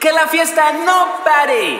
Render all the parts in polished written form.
Que la fiesta no pare.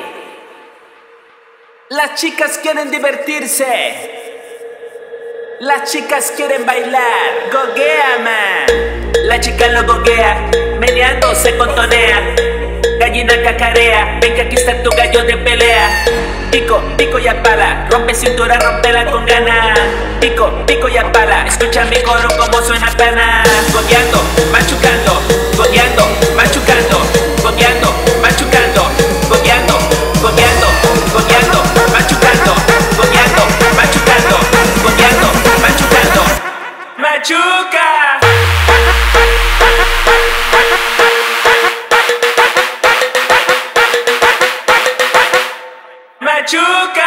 Las chicas quieren divertirse. Las chicas quieren bailar. Goguea, man. La chica lo goguea, meneando se contonea. Gallina cacarea, ven que aquí está tu gallo de pelea. Pico, pico y apala, rompe cintura, rompela con ganas. Pico, pico y apala, escucha mi coro como suena plana. Gogueando, machucando, gogueando, machucando, gogueando, machucando, gogueando, gogueando, gogueando, machucando, gogueando, machucando, gogueando, machucando. ¡Machuca! Machuca.